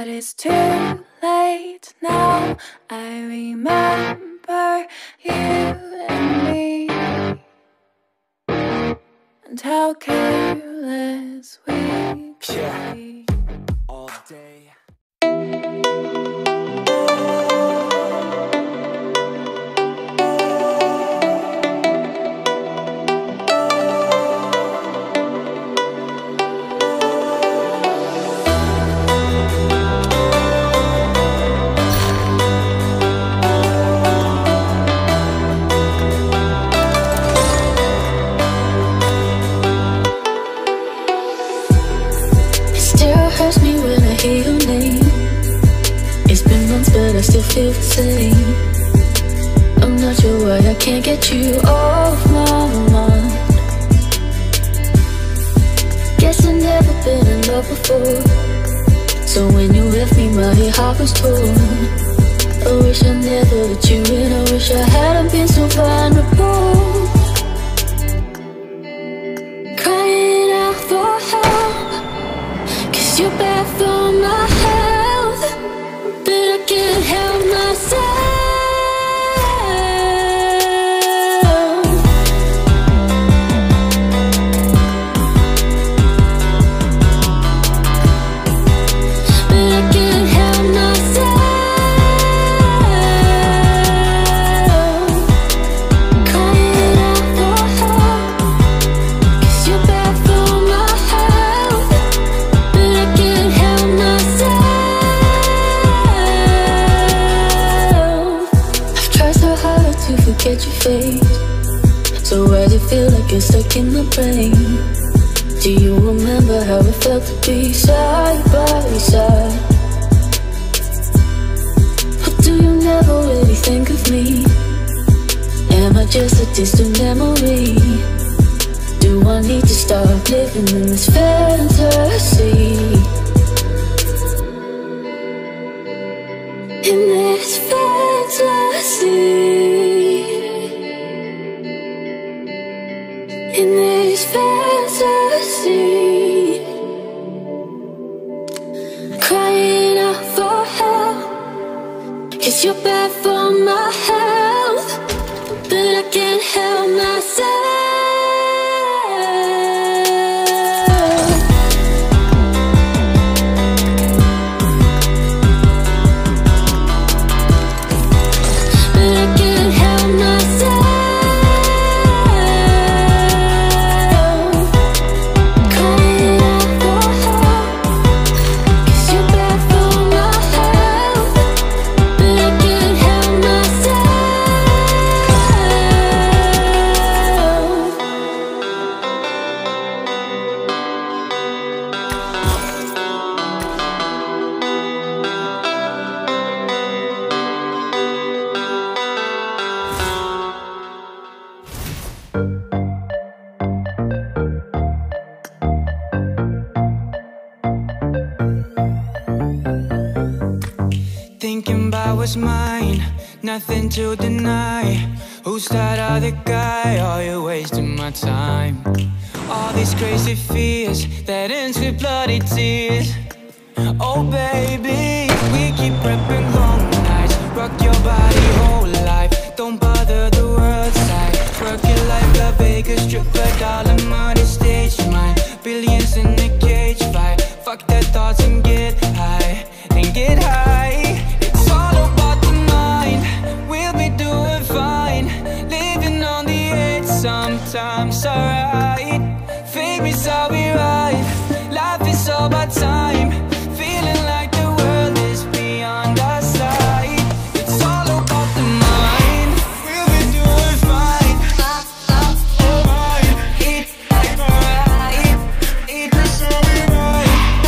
But it's too late now. I remember you and me, and how careless we could be. All day. Hurts me when I hear your name. It's been months but I still feel the same. I'm not sure why I can't get you off my mind. Guess I've never been in love before, so when you left me my heart was torn. I wish I never let you in. I wish I hadn't been so vulnerable. Crying out for help, you're bad for my health, but I can't help myself. But I can't help myself. Crying out for help, 'cause you're bad for my health, but I can't help myself. I've tried so hard to forget your face, so why does it feel like you're stuck in my brain? Do you remember how it felt to be side by side? Or do you never really think of me? Am I just a distant memory? Do I need to stop living in this fantasy? In this fantasy, in this fantasy, crying out for help, 'cause you're bad for my health, but I can't help myself. Thinking about what's mine, nothing to deny. Who's that other guy? Are you wasting my time? All these crazy fears that ends with bloody tears. Oh baby, we keep prepping long nights. Rock your body whole life, don't bother the world side. Work it like a Vegas strip, but all the money stage mine. Billions in a cage fight. Fuck their thoughts and get high, and get high. It's all about the mind, we'll be doing fine. Living on the edge, sometimes alright. Fake me so we right, life is all about time. Feeling like the world is beyond our sight. It's all about the mind, we'll be doing fine. Alright, it's alright. It's so we right.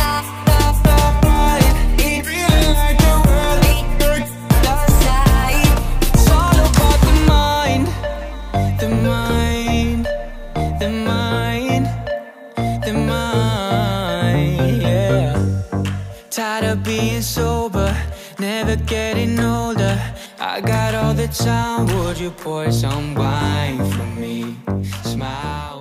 Feeling like the world is beyond our sight. It's all about the mind, the mind, the mind, the mind, yeah. Tired of being sober, never getting older. I got all the time, would you pour some wine for me? Smile.